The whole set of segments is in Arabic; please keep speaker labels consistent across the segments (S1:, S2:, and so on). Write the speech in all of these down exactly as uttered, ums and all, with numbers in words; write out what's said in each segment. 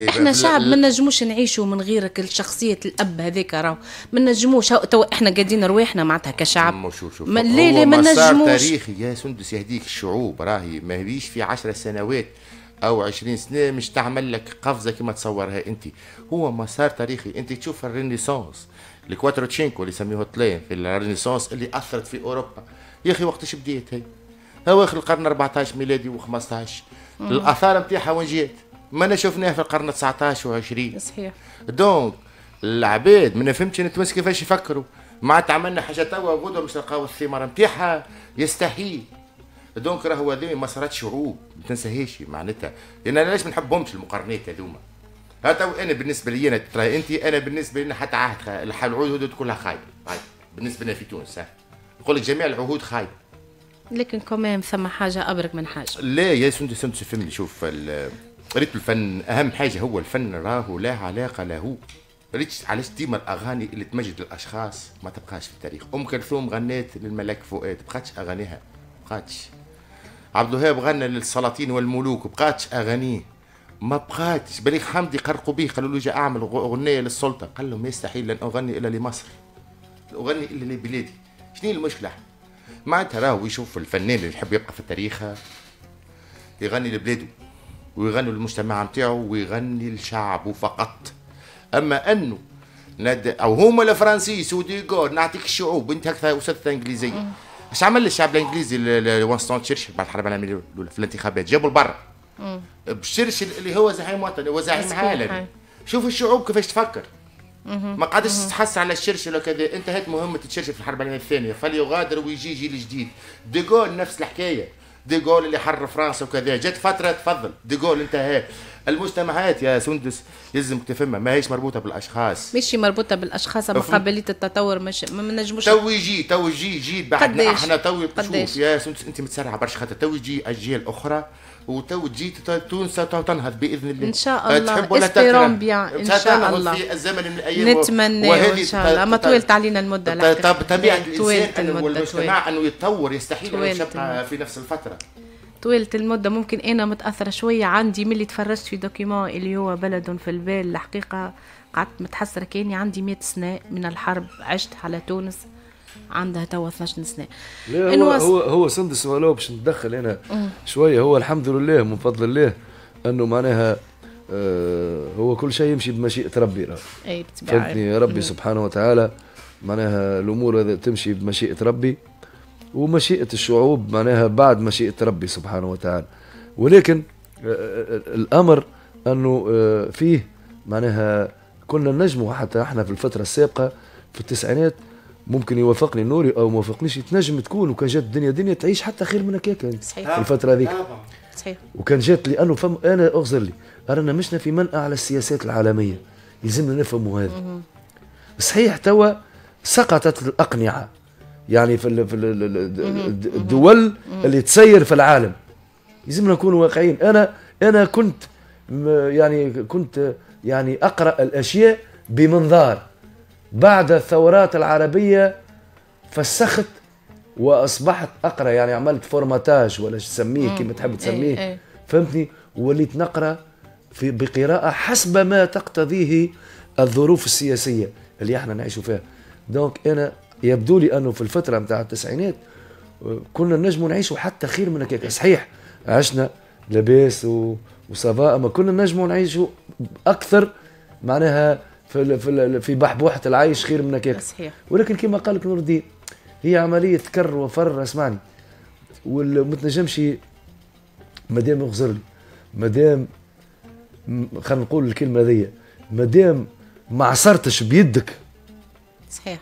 S1: احنا شعب ما نجموش نعيشوا من غير شخصيه الاب هذاك، راهو ما نجموش. تو احنا قاعدين رواحنا معناتها كشعب.
S2: شوف شوف
S1: ما لا لا ما نجموش.
S2: مسار تاريخي يا سندس يهديك الشعوب، راهي ما هيش في عشر سنوات او عشرين سنه مش تعمل لك قفزه كما تصورها انت. هو مسار تاريخي. انت تشوف الرينيسانس الكواتروتشينكو اللي يسميوه طلين في الرينيسانس اللي اثرت في اوروبا. يا اخي وقتاش بديت هي؟ اواخر القرن أربعطاش ميلادي وخمسطاش. الاثار نتاعها وين جات؟ ما انا شفناها في القرن تسعطاش وعشرين.
S1: صحيح.
S2: دونك العباد ما نفهمش التوانسه كيفاش يفكروا. معناتها عملنا حاجه توا غدوه باش نلقاو الثمار نتاعها، يستحيل. دونك راهو هذوما مسارات شعوب ما تنساهاش معناتها. لان انا علاش ما نحبهمش المقارنات هذوما. هذا انا بالنسبه لي انا ترى انت انا بالنسبه لنا حتى عهد العهود كلها خايبه. بالنسبه لنا في تونس نقول لك جميع العهود خايبه. لكن
S1: كمان ثم حاجه ابرك من حاجه.
S2: لا يا سندس سندس فهمني. شوف ريت الفن اهم حاجه هو الفن راهو لا علاقه له. ريت علاش ديما الاغاني اللي تمجد الاشخاص ما تبقاش في التاريخ. ام كلثوم غنات للملك فؤاد بقاتش اغانيها بقاتش. عبد الوهاب غنى للسلاطين والملوك بقاتش اغانيه ما بقاتش. بليغ حمدي قرقوا به قالوا له جا اعمل اغنيه للسلطه قال لهم يستحيل لن اغني الا لمصر، اغني الا لبلادي. شنو المشكله؟ معناتها راهو يشوف الفنان اللي يحب يبقى في التاريخ يغني لبلاده ويغني للمجتمع نتاعو ويغني لشعبه فقط. اما انه ند... او هما الفرنسيس وديغول نعطيك الشعوب انت هكذا وسطة انجليزيه. اش عمل الشعب الانجليزي لوينستون تشرشل بعد الحرب العالميه الاولى في الانتخابات؟ جابوا لبرا بشرشل اللي هو زعيم وطني وزعيم عالمي. شوف الشعوب كيفاش تفكر. ما قعدش تحس على الشرشل وكذا. انتهت مهمه الشرشل في الحرب العالميه الثانيه فليغادر ويجي جيل جديد. ديغول نفس الحكايه. ديغول اللي حرر فرنسا وكذا جات فتره تفضل ديغول انتهى. المجتمعات يا سندس يلزم تفهمها ما هيش مربوطه بالاشخاص.
S1: ماشي مربوطه بالاشخاص اما قابليه التطور مش ما نجموش.
S2: تو يجي تو يجي جيل بعدنا احنا تو شوف يا سندس انت متسرعه برشا خاطر تو يجي اجيال اخرى وتو تجي تونس تنهض باذن الله
S1: ان شاء الله. اسبيرون بيان ان شاء الله
S2: في الزمن من الايام
S1: نتمنى ان شاء الله. ما طولت علينا المده.
S2: طبيعه الانسان والمجتمع انه يتطور يستحيل انه يبقى في نفس الفتره.
S1: طويلة المدة. ممكن أنا متأثرة شوية عندي من اللي تفرجت في دوكيومون اللي هو بلد في البال. الحقيقة قعدت متحسرة كأني عندي مئة سنة من الحرب عشت على تونس عندها توا اثناش سنة.
S3: هو هو هو سندس ولو باش ندخل أنا م. شوية. هو الحمد لله من فضل الله أنه معناها آه هو كل شيء يمشي بمشيئة ربي.
S1: أي
S3: فهمتني ربي م. سبحانه وتعالى معناها الأمور تمشي بمشيئة ربي ومشيئة الشعوب معناها بعد مشيئة ربي سبحانه وتعالى. ولكن الأمر أنه فيه معناها كنا نجموا حتى احنا في الفترة السابقة في التسعينات ممكن يوافقني نوري أو موافقنيش تنجم تكون وكان جات الدنيا دنيا تعيش حتى خير من هكاك في الفترة هذيك.
S1: صحيح.
S3: وكان جات لأنه فم أنا أغزر لي أنا مشنا في منأى على السياسات العالمية يلزمنا نفهموا هذا. صحيح توا سقطت الأقنعة يعني في في الدول اللي تسير في العالم. لازمنا نكون واقعيين. انا انا كنت يعني كنت يعني اقرا الاشياء بمنظار. بعد الثورات العربيه فسخت واصبحت اقرا يعني عملت فورماتاج ولا تسميه كما تحب تسميه. فهمتني. وليت نقرا في بقراءه حسب ما تقتضيه الظروف السياسيه اللي احنا نعيشوا فيها. دونك انا يبدو لي أنه في الفترة متاع التسعينات كنا نجموا نعيشوا حتى خير من هكاك. صحيح عشنا لاباس وصفاء ما كنا نجموا نعيشوا أكثر معناها في في في بحبوحة العيش خير من هكاك.
S1: صحيح.
S3: ولكن كما قال لك نور الدين هي عملية كر وفر. اسمعني وما تنجمش مادام يغزر لي مادام خلينا نقول الكلمة ذي مادام ما عصرتش بيدك.
S1: صحيح.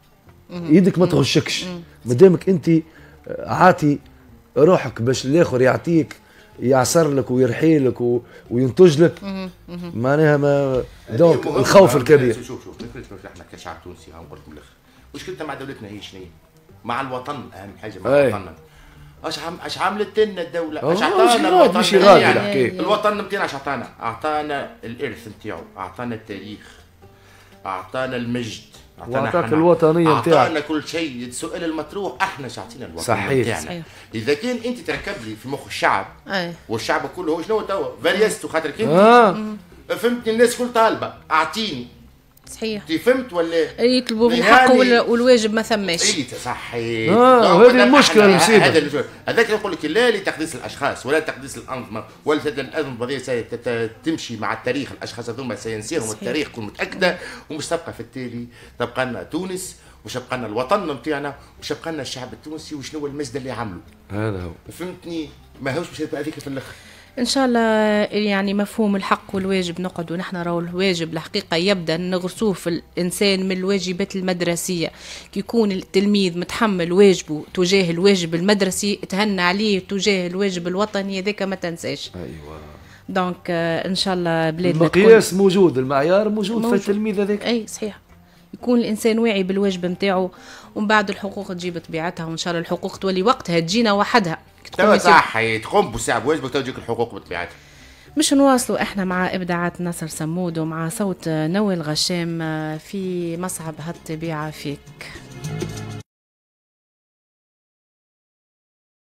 S3: يدك ما تغشكش مادامك انت عاطي روحك باش الاخر يعطيك يعصر لك ويرحي لك وينتج لك معناها ما دونك الخوف الكبير.
S2: شوف شوف احنا كشعب تونسي هنقول لكم الاخر مشكلتنا مع دولتنا هي شنو؟ مع الوطن. اهم حاجه مع وطننا. اش عم اش عملت لنا الدوله؟ اش عطانا الوطن؟
S3: مش يعني
S2: الوطن نتاعنا اش عطانا؟ اعطانا الارث نتاعو، اعطانا التاريخ، اعطانا المجد،
S3: واعطاك الوطنيه نتاعك،
S2: اعطانا كل شيء. السؤال المطروح احنا شاعطينا الوطنيه نتاعنا. اذا كان انت تركب لي في مخ الشعب
S1: أي.
S2: والشعب كله هو شنو توا فاريستو خاطر كنت
S3: آه.
S2: فهمتني؟ الناس كل طالبه اعطيني.
S1: صحيح.
S2: انت فهمت ولا؟
S1: يطلبوا بالحق
S2: يعني
S1: والواجب ما ثماش.
S2: اي صحيح.
S3: اه هذه المشكله المصيبه.
S2: هذا هذاك يقول لك لا لتقديس الاشخاص ولا تقديس الانظمه ولا الانظمه هذه تمشي مع التاريخ، الاشخاص هذوما سينسيهم التاريخ كن متاكده، ومش تبقى في التالي تبقى لنا تونس وش يبقى لنا الوطن نتاعنا وش يبقى لنا الشعب التونسي وشنو هو المجد اللي عمله.
S3: هذا هو.
S2: فهمتني؟ ماهوش باش يبقى هذيك في الاخر.
S1: ان شاء الله يعني مفهوم الحق والواجب نقعد ونحن راهو الواجب الحقيقه يبدا نغرسوه في الانسان من الواجبات المدرسيه، كي يكون التلميذ متحمل واجبه تجاه الواجب المدرسي تهنى عليه تجاه الواجب الوطني هذاك ما تنساش.
S3: ايوه.
S1: دونك ان شاء الله بلادنا
S3: المقياس موجود، المعيار موجود, موجود. في التلميذ هذاك.
S1: اي صحيح. يكون الانسان واعي بالواجب نتاعو ومن بعد الحقوق تجيب طبيعتها، وان شاء الله الحقوق تولي وقتها تجينا وحدها.
S2: توا صح تقوم بساعة بواجبك تجيك الحقوق بطبيعتها.
S1: مش نواصلوا احنا مع ابداعات نصر سمود ومع صوت نوال غشام في مصعب هالطبيعة فيك.